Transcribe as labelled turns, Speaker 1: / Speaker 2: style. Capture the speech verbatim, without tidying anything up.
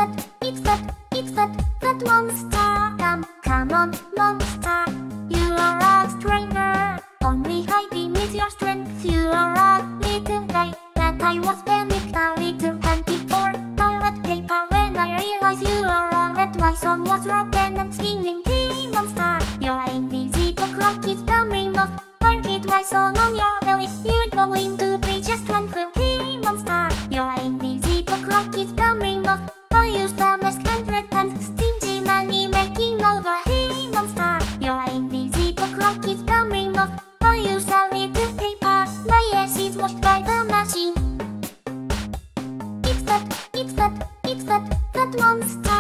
Speaker 1: that, it's that, it's that, that monster. Come, come on, monster. You are a stranger, only hiding with your strength. You are a little guy that I was panicked a little and before toilet paper when I realized you are all that my song was broken and singing. Hey monster, your invisible cloak is coming off. Target my song on your belly. You're going to be just one fool. Hey monster, your invisible cloak is coming off. I used the mask hundred times, stingy money making over. Hey monster, your invisible cloak is coming off. I used a little paper, my ass is washed by the machine. It's that, it's that, it's that, that monster.